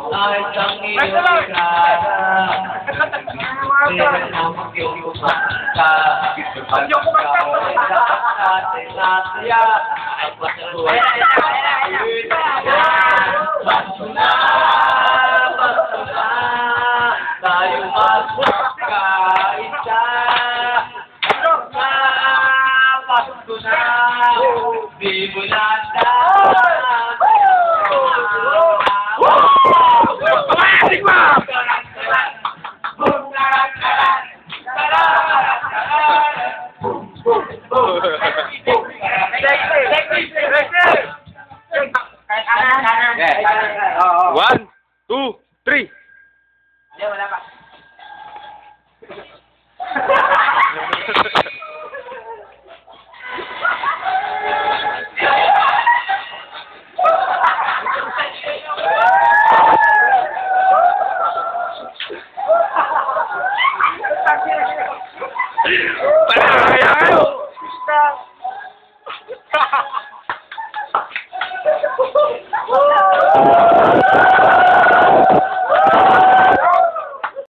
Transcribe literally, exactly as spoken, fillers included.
ay isang iyong irara. Meron na mag-iumanta. Pag ikaw ay natin nasaya, ang patuloy ay basto na, basto na, tayo magkakaisa. Basto na, di mo na One, two, three. Hindi, wala pa. Para kaya kayo.